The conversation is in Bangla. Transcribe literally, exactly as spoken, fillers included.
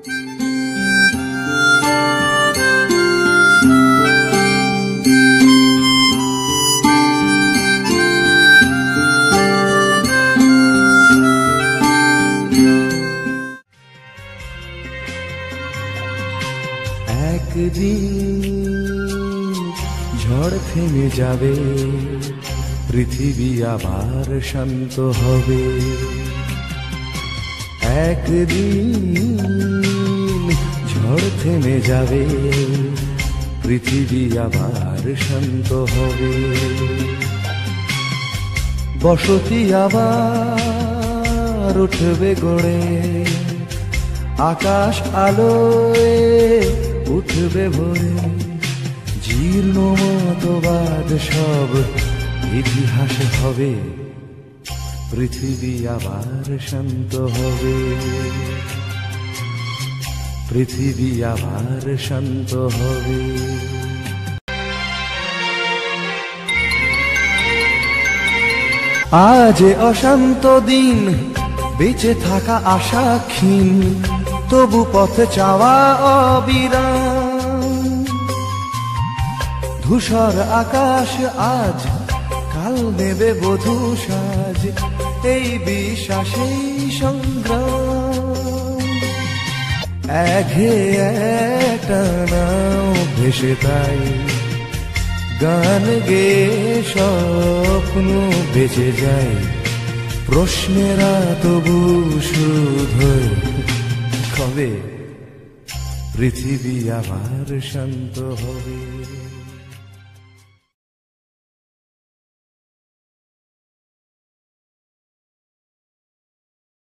একদিন ঝড় থেমে যাবে, পৃথিবী আবার শান্ত হবে। একদিন ঝড় থেমে যাবে, পৃথিবী আবার শান্ত হবে। বসতি আবার উঠবে গড়ে, আকাশ আলোয় উঠবে ভরে। জীর্ণ মতবাদ সব ইতিহাস হবে, পৃথিবী আবার শান্ত হবে। পৃথিবী আবার শান্ত হবে। আজ অশান্ত দিন, বেঁচে থাকা আশা ক্ষীণ, তবু পথে চাওয়া অবিরাম। ধূসর আকাশ আজ, কাল নেবে বধূ সাজ, এই বিশ্বাসেই সংগ্রাম। একঘেয়ে টানাও ভেসে তাই, গান গেয়ে স্বপ্ন বেঁচে যায়। প্রশ্নেরা তবু শুধু কবে পৃথিবী আবার শান্ত হবে।